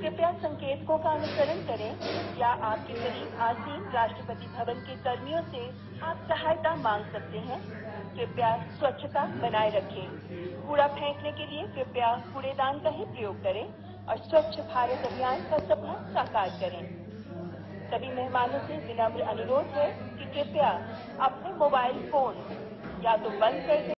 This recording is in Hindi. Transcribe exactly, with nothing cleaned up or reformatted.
कृपया संकेतकों का अनुसरण करें या आपके करीब आसीन राष्ट्रपति भवन के कर्मियों से आप सहायता मांग सकते हैं। कृपया स्वच्छता बनाए रखें। कूड़ा फेंकने के लिए कृपया कूड़ेदान का ही प्रयोग करें और स्वच्छ भारत अभियान का सपना साकार करें। सभी मेहमानों से विनम्र अनुरोध है कि कृपया अपने मोबाइल फोन या तो बंद कर दें